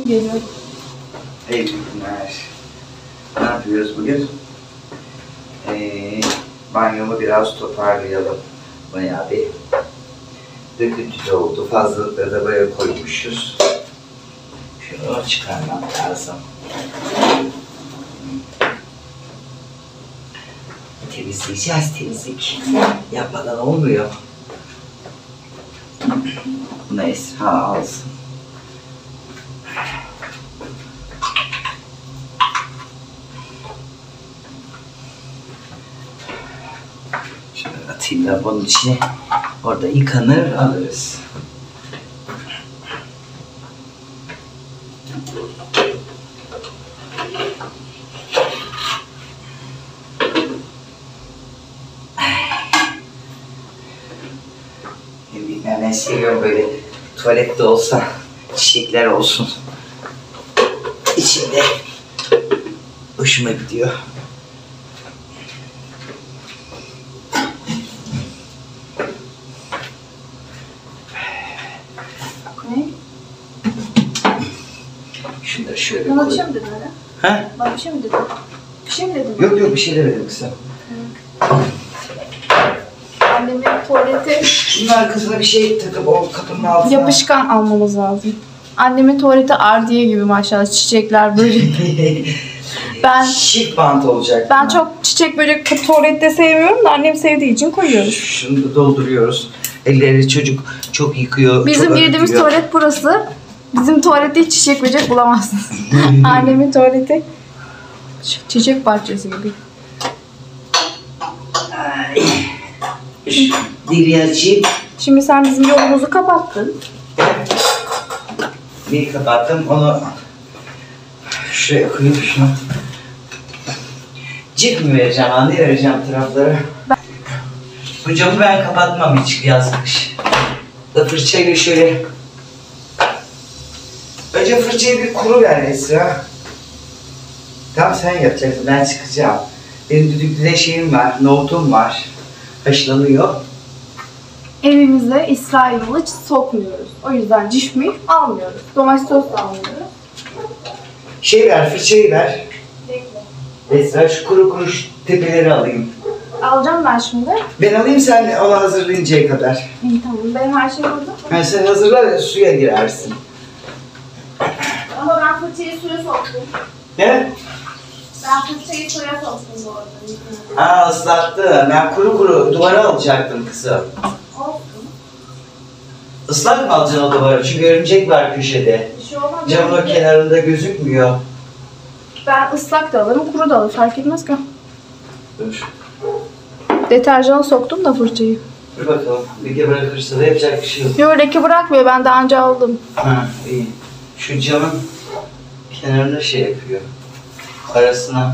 Geliyorum. İyi günler. Ne yapıyoruz bugün? Banyomu biraz toparlayalım. Bayağı bir döküntü oldu. Fazlalıkları da buraya koymuşuz. Şunu çıkarmam lazım. Temizleyeceğiz, temizlik. Yapmadan olmuyor. Bunu Esra alsın. Şöyle atayım da bunun içine. Orada yıkanır, alırız. Ben seviyorum böyle tuvalette olsa çiçekler olsun. İçinde hoşuma gidiyor. Ne? Şunları şöyle Bana bir koy. şey mi dedin öyle? Ha? Bana bir şey mi dedin? Bir şey mi dedin? Yok yok bir şey demedim kızım. Annemin tuvaleti Şunun arkasına bir şey takıp o kapının altına. yapışkan almamız lazım. Annemin tuvaleti ardiye gibi maşallah, çiçekler böcek. Ben Şif bant olacak. ben çok çiçek böcek tuvalette sevmiyorum da annem sevdiği için koyuyoruz. Şunu da dolduruyoruz. Elleri çocuk çok yıkıyor. Bizim çok girdiğimiz akıtıyor. tuvalet burası. Bizim tuvalette hiç çiçek böcek bulamazsınız. Annemin tuvaleti çiçek bahçesi gibi. Dili açayım. Şimdi sen bizim yolumuzu kapattın. Bir kapattım onu. Şuraya koyayım şunu. Cip mi vereceğim, ne vereceğim taraflara? Bu camı ben kapatmam hiç yazmış. Da fırçayla şöyle. Önce fırçayı bir kuru ver Esra. Tamam sen yapacaksın, ben çıkacağım. Benim düdüklüde şeyim var, nohutum var. Haşlanıyor. Evimize İsrailoğlu hiç sokmuyoruz. O yüzden cifmi almıyoruz. Domates sos da almıyoruz. Şey ver, fırçayı ver. Bekle. Esra şu kuru şu tepeleri alayım. Alacağım ben şimdi. Ben alayım sen onu hazırlayıncaya kadar. İyi tamam. Benim her şeyim orada. Yani sen hazırla suya girersin. Ama ben fırçayı suya soktum. Ne? Ben fırçayı suya soktum bu arada. Aa ıslattı. Ben kuru duvara alacaktım kızım. Olsun. Islak mı alacaksın o duvara? Çünkü örümcek var köşede. Bir şey olmaz. Camın kenarında gözükmüyor. Ben ıslak da alırım, kuru da alırım. Fark etmez ki. Dur. Deterjana soktum da fırçayı. Dur bakalım. Bir bırakırsa da yapacak bir şey yok. Yok, leke bırakmıyor. Ben daha önce aldım. Ha iyi. Şu camın kenarına şey yapıyor. Arasına.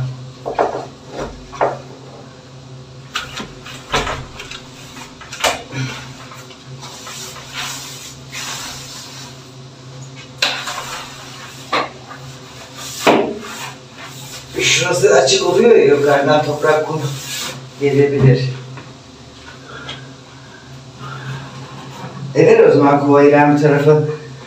Şurası açık oluyor ya, yukarıdan toprak kum gelebilir. Ver o zaman kovayı ben bir tarafa.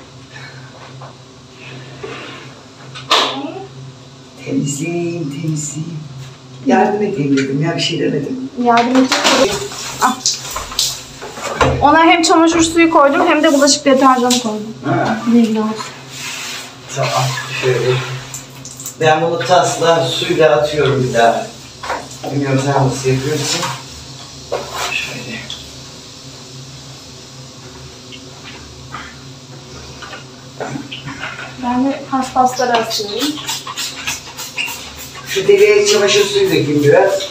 Temizleyeyim. Yardım edeyim dedim ya, bir şey demedim. Yardım edecek. Ah. Ona hem çamaşır suyu koydum hem de bulaşık deterjanı koydum. Ha. Bilgin olsun. Tamam, şöyle. Ben bunu tasla suyla atıyorum bir daha. Bilmiyorum sen nasıl yapıyorsun. Şöyle. Ben de paspasları asıyorum. Şu deliğe çamaşır suyu dökeyim biraz.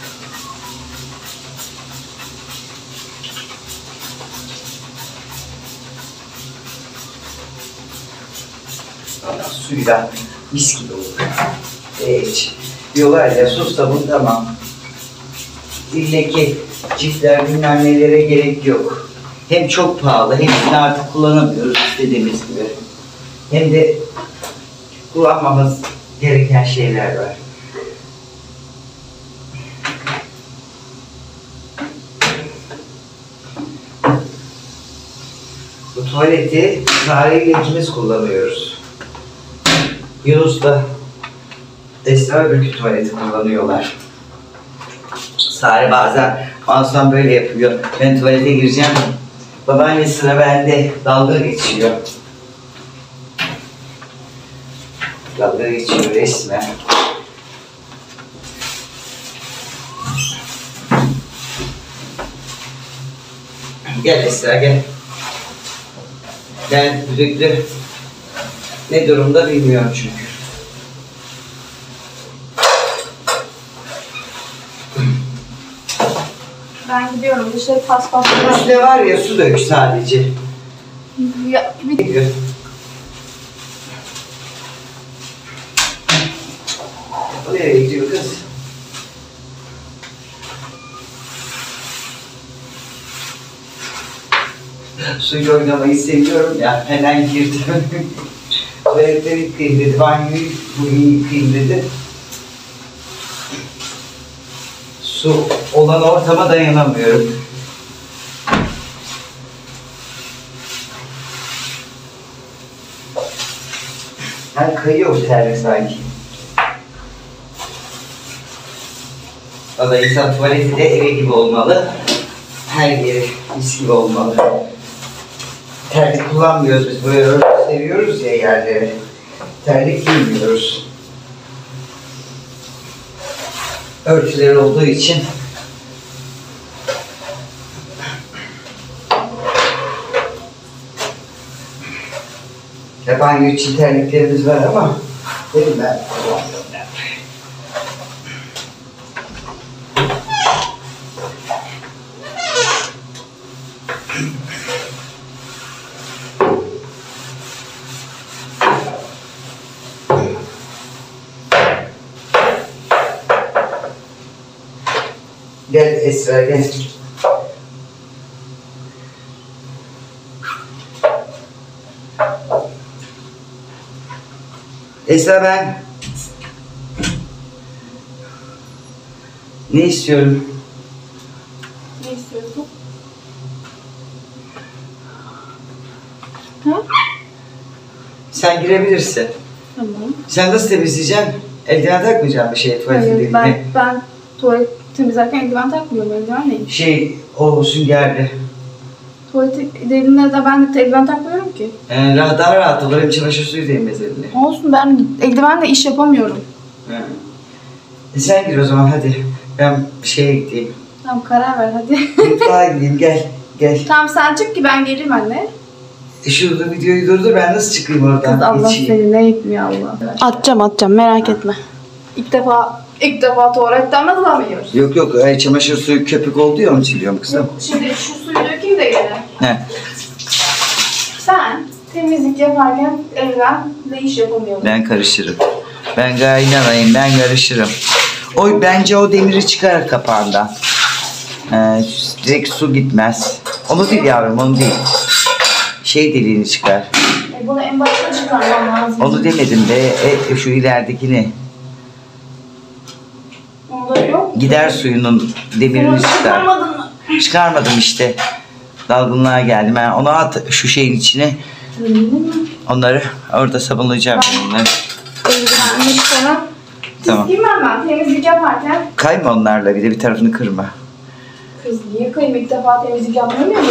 Suyla mis gibi olur. Hiç. Diyorlar ya sus sabun tamam. İlle ki çiftler bilmem nelere gerek yok. Hem çok pahalı hem artık kullanamıyoruz istediğimiz gibi. Hem de kullanmamız gereken şeyler var. Bu tuvaleti Zahra ile ikimiz kullanıyoruz. Yunus'la Esra öbürkü tuvaleti kullanıyorlar. Sare bazen Mansuman böyle yapıyor. Ben tuvalete gireceğim. Babaanne sıra bende. Dalga geçiyor. Dalga geçiyor resmen. Gel Esra gel. Gel düdüklü. Ne durumda bilmiyorum çünkü. Ben gidiyorum. Dışarı pas. Üstüne var ya su dök sadece. Ya, Gidiyor. O nereye gidiyor kız? Suyla oynamayı seviyorum ya. Hemen girdim. Tuvaletleri yıkayayım dedi. Banyoyu bugün yıkayayım dedi. Su olan ortama dayanamıyorum. Yani kayıyor bu terlik sanki. Valla insan tuvaleti de eve gibi olmalı. Her yeri mis gibi olmalı. Terlik kullanmıyoruz biz. Böyle örtü seviyoruz ya yerleri. Terlik giymiyoruz. Örtüleri olduğu için banyo için terliklerimiz var ama benim ben kullanmıyorum. Gel Esra gel. Esra ben ne istiyorum? ne istiyorsun? Ha? Sen girebilirsin. Tamam. Sen nasıl temizleyeceksin? Eldiven takmayacaksın bir şeye tuvaletin Hayır, dibine. ben tuvalet temizlerken eldiven takmıyorum. Eldiven neymiş? O süngerli. Tuvalet dediğinde de ben de eldiven takmıyorum ki. Daha rahat olur. Hem çamaşır suyu değmez eline. Olsun, ben eldivenle iş yapamıyorum. Sen gir o zaman hadi. Ben şeye gideyim. Tamam, karar ver hadi. Mutfağa gideyim gel. Gel. Tamam, sen çık ki ben geleyim anne. Şurada videoyu durdur, ben nasıl çıkayım oradan? Kız Allah Geçeyim. seni ne etmiyor Allah. Atacağım merak etme. İlk defa tuvaletten nasıl alamıyoruz? Yok çamaşır suyu köpük oldu ya, onu siliyorum kızım. Şimdi şu suyu dökeyim de gene. He. Sen temizlik yaparken eldivenle iş yapamıyorsun. Ben karışırım. Ben kaynanayım, ben karışırım. Bence o demiri çıkar kapağından. Direkt su gitmez. Onu değil yavrum, onu değil. Deliğini çıkar. Bunu en başta çıkarmam lazım. Onu demedim de şu ileridekini. Onda yok. Gider suyunun demirini Bunu çıkar. çıkarmadın mı? Çıkarmadım işte. Dalgınlığa geldim. Ben onu at şu şeyin içine. Onları orada sabunlayacağım onları. Eldivenle sonra Tamam. giymem ben temizlik yaparken. Kayma onlarla, bir de bir tarafını kırma. Kız niye kayıp, ilk defa temizlik yapmıyor muyum?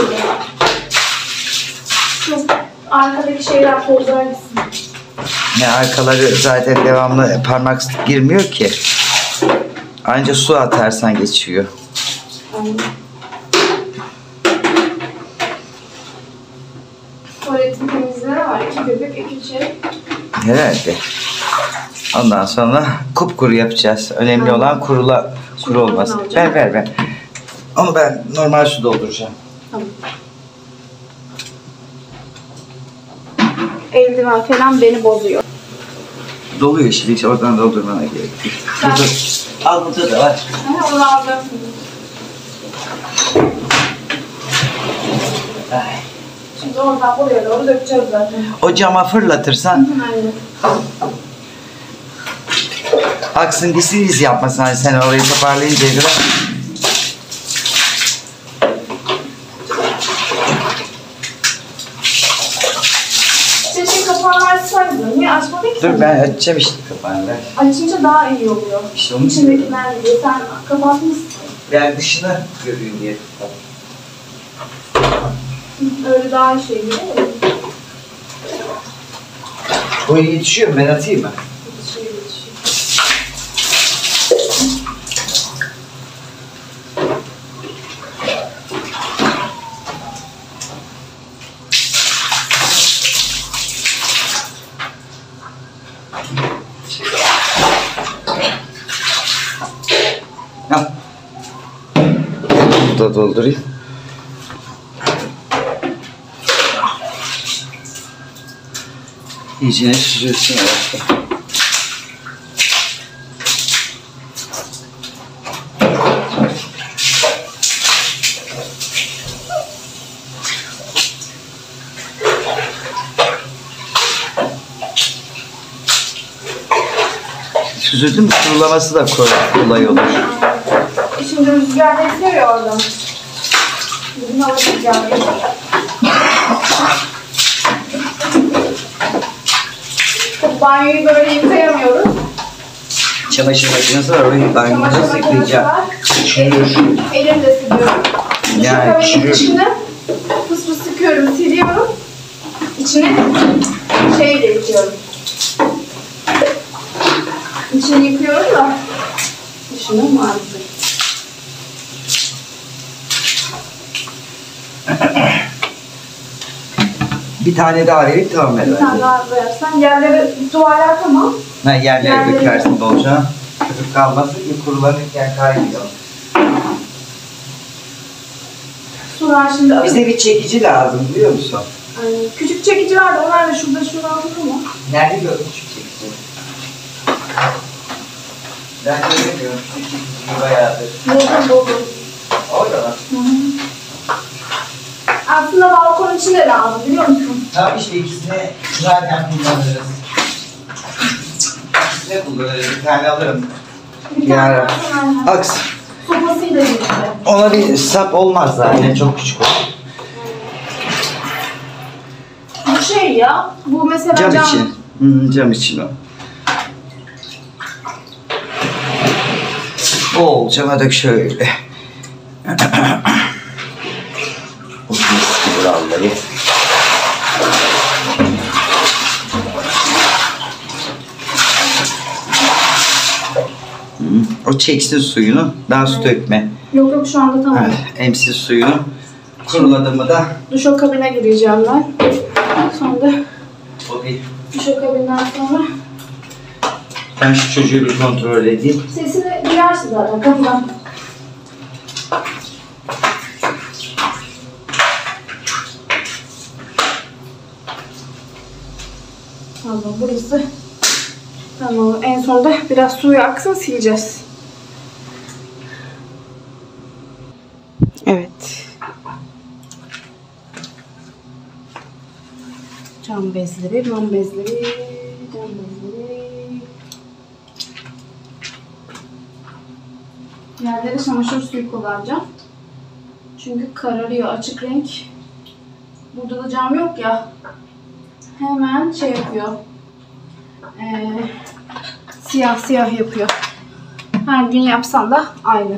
Kız arkadaki şeyler tozlara gitsin. Arkaları zaten devamlı parmak girmiyor ki. Anca su atarsan geçiyor. Aynen. Tuvaletin temizliğine var. 2 köpük, 2 şey. Herhalde. Ondan sonra kupkuru yapacağız. Önemli olan kuru olması. Ver. Onu ben normal su dolduracağım. Tamam. Eldiven falan beni bozuyor. Doluyor işte, hiç oradan doldurmana gerek yok. Burada, al burada da var. Onu alacağım. Şimdi oradan buraya doğru dökeceğiz zaten. O cama fırlatırsan Aynen. aksın gitsin, iz yapmasın. Hani sen orayı toparlayıncaya kadar. Keşke kapağını açsaydın. Niye açmadın peki? Dur ben açacağım işte kapağını ver. Açınca daha iyi oluyor. İşte onu İçindekiler gidiyor. Sen kapatmışsın. Ben dışına göreyim diye. Öyle daha şey değil mi? Boyu yetişiyor mu? Ben atayım mı? Yetişiyor. Al. Bunu da doldurayım. İyicene süzülsün arasında. Süzüldü mü kurulaması da kolay olur. Şimdi rüzgar esiyor ya oradan. Bugün hava rüzgarı. Banyoyu böyle yıkayamıyoruz. Çamaşır makinesi var, orayı banyoda Çamaşır nasıl makinesi yıkayacağım? var. Çürür. Elimle siliyorum. Yani Duşakabinin çürür. içine fıs fıs sıkıyorum, siliyorum. İçine şeyle yıkıyorum. İçini yıkıyorum da dışını maalesef. Bir tane daha verip tamam Bir tane herhalde. daha koyarsan yerleri duvarlar tamam. Ha, yerlere Yerleri- dökersin bolca. Köpük kalmasın ki kurulanırken kaynıyor. Sular şimdi alıp Bize bir çekici lazım biliyor musun? küçük çekici vardı. Onlar da şurada alıyor mu? Nerede gördün şu çekici? Ben göremiyorum şu çekiciyi bayağıdır. Buldum. Orada mı? Aslında balkon için de lazım biliyor musun? Tamam işte ikisini zaten kullanırız. İkisini kullanırız. Bir tane alırım. Bir tane Yarın. alsana. Aks. Sopasıyla birlikte. Ona bir sap olmaz zaten. Çok küçük olur. Bu şey ya. Bu mesela Cam için. Cam için o. Bol cama dök şöyle. O mis gibi vallahi. O çeksin suyunu. Daha su dökme. Yok şu anda tamam. Evet, emsin suyunu. Kuruladı mı da Duşakabine gireceğim ben. Sonra o bir. duşakabinden sonra Ben şu çocuğu bir kontrol edeyim. sesini duyarsa zaten kapıdan. Tamam burası. Tamam en sonunda biraz suyu aksın sileceğiz. Evet. Cam bezleri, cam bezleri, cam bezleri. Yerlere çamaşır suyu kullanacağım. Çünkü kararıyor açık renk. Burada da cam yok ya. Hemen şey yapıyor. Siyah siyah yapıyor. Her gün yapsan da aynı.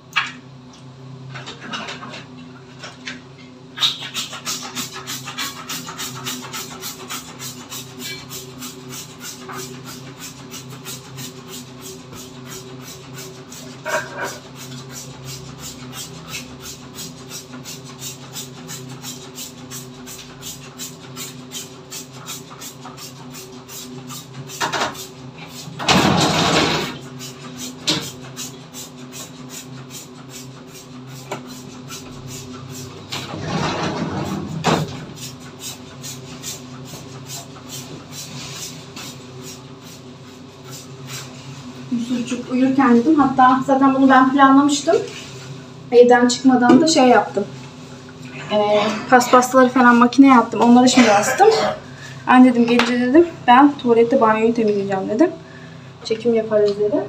Yusufçuk uyurken dedim. Hatta zaten bunu ben planlamıştım. Evden çıkmadan da şey yaptım. Paspasları falan makineye attım. Onları şimdi astım. Anne dedim gece dedim ben tuvalette banyoyu temizleyeceğim dedim. Çekim yaparız dedim.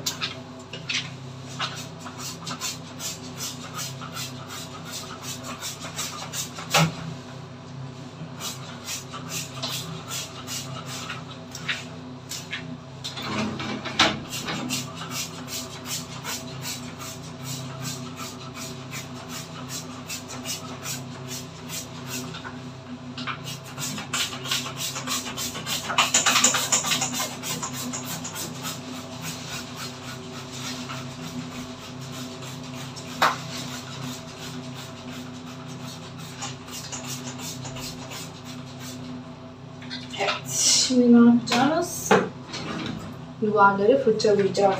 duvarları fırçalayacağız.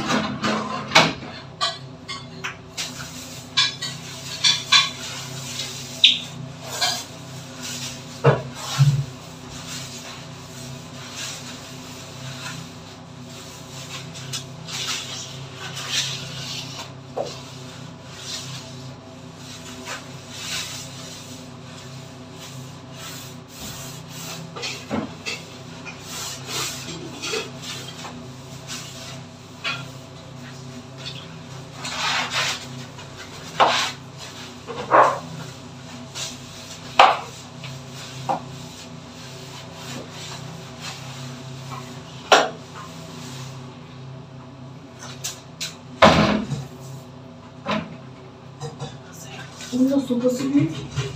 Bunun da sopası büyük.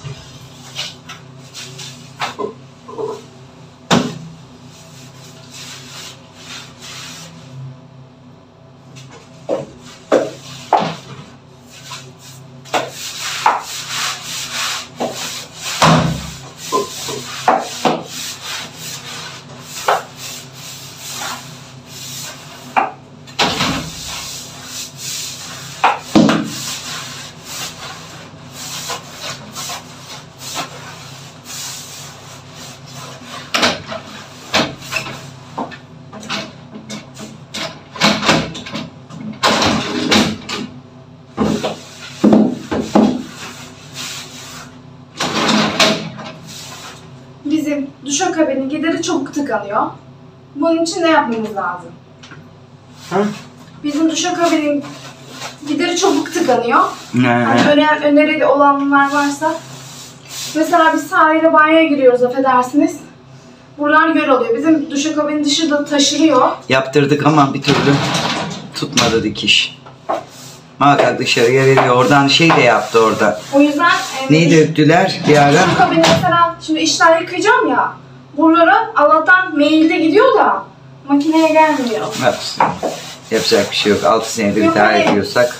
Bizim duşakabinin gideri çabuk tıkanıyor. Bunun için ne yapmamız lazım? Hı? Bizim duşakabinin gideri çabuk tıkanıyor. Ne? Hani önerili olanlar varsa. Mesela biz sahile banyoya giriyoruz, affedersiniz. Buralar göl oluyor. Bizim duşakabinin dışı da taşırıyor. Yaptırdık ama bir türlü tutmadı dikiş. Muhakkak dışarıya veriyor. Oradan şey de yaptı orada. O yüzden Neyi döktüler bir ara? duşakabini mesela şimdi işler yıkayacağım ya. Buralara Allah'tan mailde gidiyor da makineye gelmiyor. Yapsın. Yapacak bir şey yok. 6 senedir Yok, idare hani ediyorsak.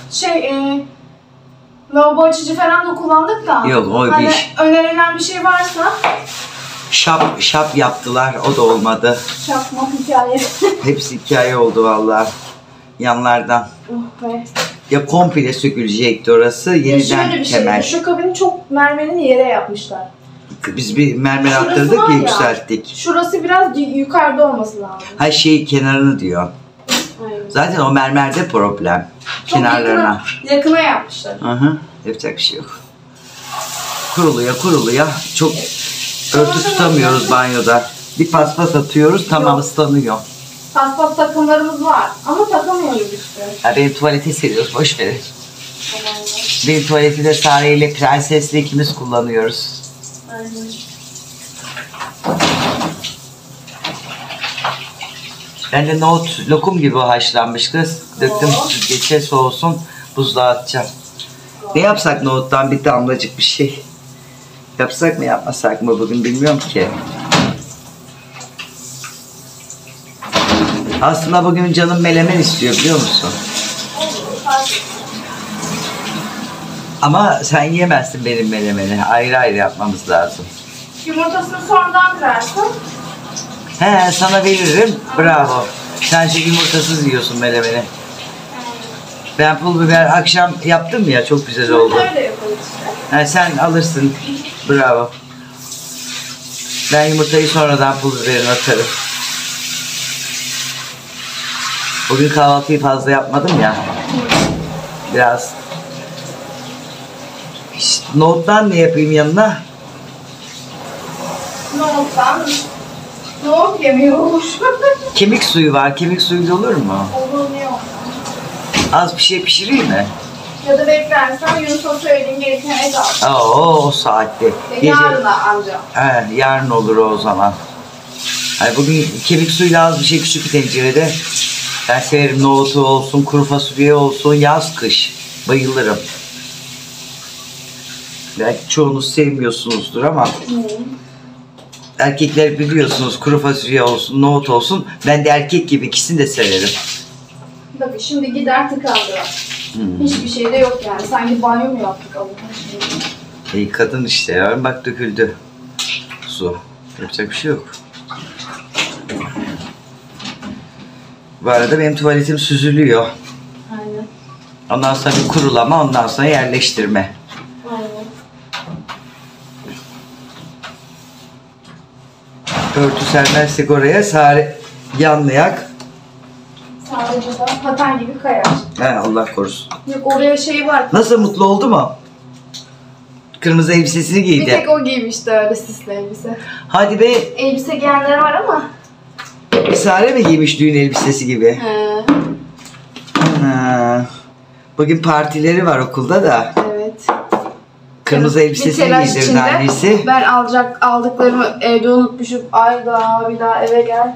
Lavabo açıcı falan da kullandık da. Yok, o hani bir önerilen bir şey varsa şap yaptılar. O da olmadı. çakmak hikaye. Hepsi hikaye oldu vallahi. Yanlardan. Oh be. Ya komple sökülecekti orası. Ya Yeniden şöyle bir şey, temel. duşakabini çok mermerini yere yapmışlar. Biz bir mermer Şurası attırdık var ya ya. yükselttik. Şurası biraz yukarıda olması lazım. Her şeyi kenarını diyor. Aynen. Zaten o mermerde problem. Çok Kenarlarına. yakına yapmışlar. Hı hı. Yapacak bir şey yok. Kuruluya. Çok örtü tutamıyoruz banyoda. Bir paspas atıyoruz, tamam Yok. ıslanıyor. Paspas takımlarımız var ama takamıyoruz işte. Ya benim tuvaleti seviyoruz, boş verin. Benim tuvaleti de Sare ile Prenses'le ikimiz kullanıyoruz. Aynen. Ben de nohut lokum gibi haşlanmış kız. Döktüm süzgece soğusun, buzluğa atacağım. Ne yapsak nohuttan bir damlacık bir şey? Yapsak mı yapmasak mı bugün bilmiyorum ki. Aslında bugün canım melemen istiyor biliyor musun? Ama sen yiyemezsin benim melemeni. Ayrı ayrı yapmamız lazım. Yumurtasını sonradan kırarsın. He sana veririm. Bravo. Sen şey yumurtasız yiyorsun melemeni. Ben pul biber akşam yaptım ya çok güzel oldu. Öyle yaparız işte. He, sen alırsın. Bravo. Ben yumurtayı sonradan pul biberini atarım. Bugün kahvaltıyı fazla yapmadım ya. Biraz. İşte, nohuttan ne yapayım yanına? Nohuttan. Nohut yemeği olur. Kemik suyu var. Kemik suyuyla olur mu? Olur ne olur. Az bir şey pişireyim mi? Ya da beklersen Yunus'a söyleyeyim gelirken et al. O saatte. Yarın da anca. He, yarın olur o zaman. Hani bugün kemik suyuyla az bir şey küçük bir tencerede. Ben severim nohutu olsun, kuru fasulye olsun, yaz kış. Bayılırım. Belki çoğunuz sevmiyorsunuzdur ama erkekler biliyorsunuz kuru fasulye olsun, nohut olsun. Ben de erkek gibi ikisini de severim. Bakın şimdi gider tıkandı. Hiçbir şey de yok yani. Sanki banyo mu yaptık Allah'ım? Kadın işte ya. Bak döküldü. Su. Yapacak bir şey yok. Bu arada benim tuvaletim süzülüyor. Aynen. Ondan sonra bir kurulama, ondan sonra yerleştirme. Aynen. Örtü sermezsek oraya yanlayak. Sadece da paten gibi kayar. He, Allah korusun. Yok, oraya şey var. Nasıl, mutlu oldu mu? Kırmızı elbisesini giydi. Bir tek o giymişti öyle sisli elbise. Hadi be. Elbise giyenler var ama. Sare mi giymiş düğün elbisesi gibi? He. Ha. Bugün partileri var okulda da. Evet. Kırmızı Bir elbisesini telaş giydirdi içinde annesi. Ben aldıklarımı evde unutmuşum. Ay daha bir daha eve gel.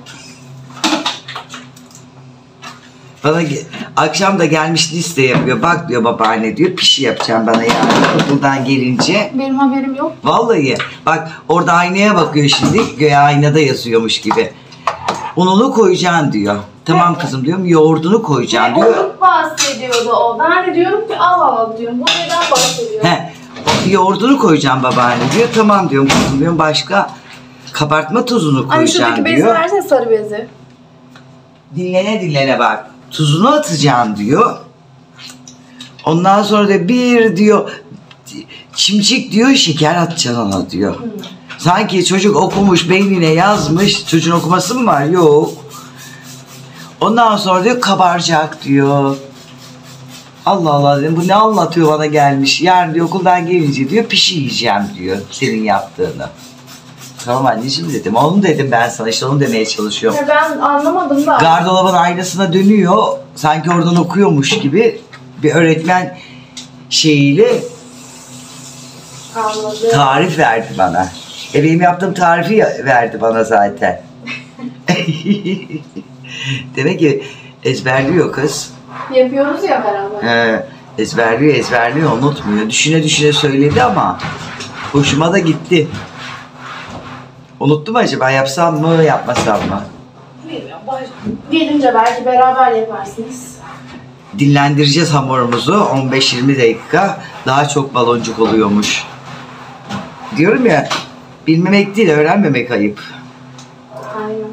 Bana akşam da gelmiş liste yapıyor. Bak diyor babaanne diyor, pişi yapacağım bana yani okuldan gelince. Benim haberim yok. Vallahi bak orada aynaya bakıyor şimdi. Göğe aynada yazıyormuş gibi. Ununu koyacaksın diyor. Tamam kızım diyorum, yoğurdunu koyacaksın diyor. Onluk bahsediyordu o. Ben de diyorum ki al diyorum. Bu neden bahsediyor? He, yoğurdunu koyacağım babaanne diyor. Tamam diyorum kızım diyorum, başka kabartma tozunu Hani koyacaksın şuradaki bezi diyor. versene, sarı bezi. Dinlene bak. Tuzunu atacaksın diyor. Ondan sonra da bir diyor çimçik diyor şeker atacaksın ona diyor. Sanki çocuk okumuş, beynine yazmış. Çocuğun okuması mı var? Yok. Ondan sonra diyor kabaracak diyor. Allah Allah dedim, bu ne anlatıyor bana gelmiş. Yarın diyor okuldan gelince diyor pişi yiyeceğim diyor senin yaptığını. Tamam anneciğim dedim. Onu dedim ben sana, işte onu demeye çalışıyorum. Ya ben anlamadım da. Gardırobun aynasına dönüyor. Sanki oradan okuyormuş gibi bir öğretmen şeyiyle Anladım. tarif verdi bana. Benim yaptığım tarifi verdi bana zaten. Demek ki ezberliyor kız. Yapıyoruz ya beraber. Ezberliyor, unutmuyor. Düşüne düşüne söyledi ama hoşuma da gitti. Unuttum acaba, yapsam mı yapmasam mı? Bilmiyorum. Gelince belki beraber yaparsınız. Dinlendireceğiz hamurumuzu 15-20 dakika, daha çok baloncuk oluyormuş. Diyorum ya, bilmemek değil öğrenmemek ayıp. Aynen.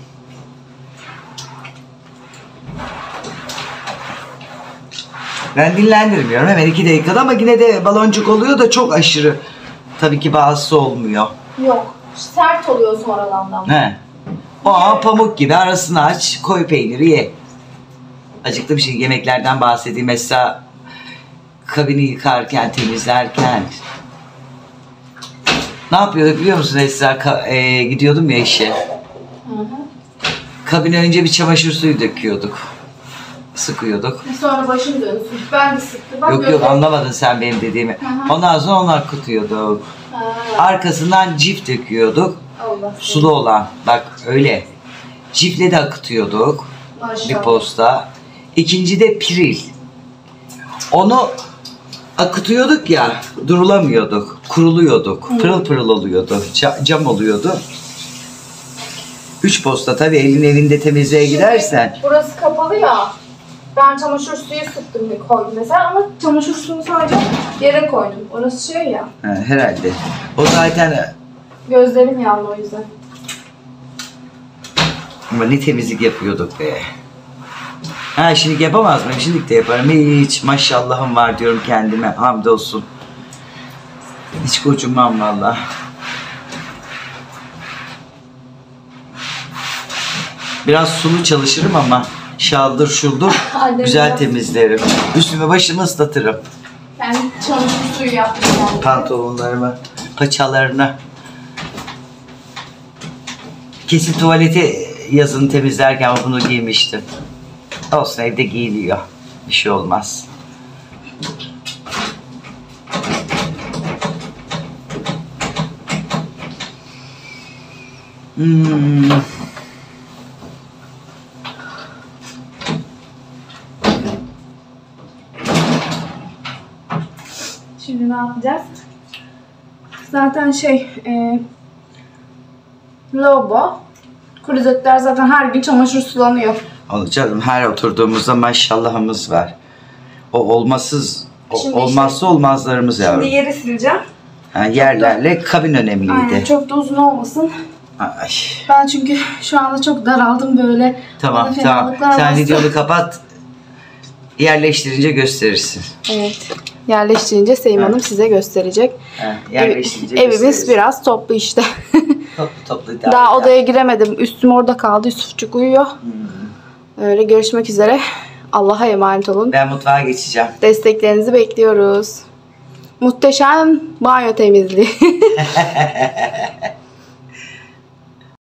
Ben dinlendirmiyorum hemen 2 dakikada ama yine de baloncuk oluyor da çok aşırı. Tabii ki bazısı olmuyor. Yok. Sert oluyor sonradan da. He. O pamuk gibi, arasını aç, koy peyniri ye. Acıktım şimdi, yemeklerden bahsedeyim. Mesela kabini yıkarken, temizlerken ne yapıyorduk biliyor musun Esra? Gidiyordum ya işe. Hı hı. Kabine önce bir çamaşır suyu döküyorduk. Sıkıyorduk. Sonra başım dönsün. Ben de sıktım. Bak, Yok anlamadın sen benim dediğimi. Hı. Ondan sonra onu akıtıyorduk. Arkasından cif döküyorduk. Allah. Sulu olan. Bak öyle. Cifle de akıtıyorduk. Maşallah. Bir posta. İkinci de piril. Onu akıtıyorduk ya, durulamıyorduk. Kuruluyorduk. Pırıl pırıl oluyordu. Cam oluyordu. 3 posta tabii, elin evinde temizliğe gidersen. Burası kapalı ya. Ben çamaşır suyu sıktım bir koydum mesela ama çamaşır suyunu sadece yere koydum. Orası şey ya. Herhalde. O zaten Gözlerim yandı o yüzden. ama ne temizlik yapıyorduk be. Ha şimdi yapamaz mıyım? Şimdi de yaparım. Hiç maşallahım var diyorum kendime. Hamdolsun. Hiç gocunmam valla. Biraz sulu çalışırım ama şaldır şuldur Annem güzel biraz- temizlerim. Üstümü başımı ıslatırım. Ben çamaşır suyu yaptım yani. Pantolonlarımı, paçalarını. Kesin tuvaleti yazın temizlerken bunu giymiştim. Olsun, evde giyiliyor. Bir şey olmaz. Şimdi ne yapacağız? Zaten lavabo. Klozetler zaten her gün çamaşır sulanıyor. Canım, her oturduğumuzda maşallahımız var. O Şimdi olmazsa olmazlarımız yavrum. Şimdi yeri sileceğim. Yerlerle kabin önemliydi. Aynen, çok da uzun olmasın. Ay. Ben çünkü şu anda çok daraldım böyle. Tamam Bana tamam. fenalıklar Sen bastı. videonu kapat. Yerleştirince gösterirsin. Evet. Yerleştirince Sevim Hanım size gösterecek. Ha, yerleştirince Evimiz gösterirsin. biraz toplu işte. Toplu Daha odaya giremedim. Üstüm orada kaldı. Yusufçuk uyuyor. Öyle görüşmek üzere. Allah'a emanet olun. Ben mutfağa geçeceğim. Desteklerinizi bekliyoruz. Muhteşem banyo temizliği.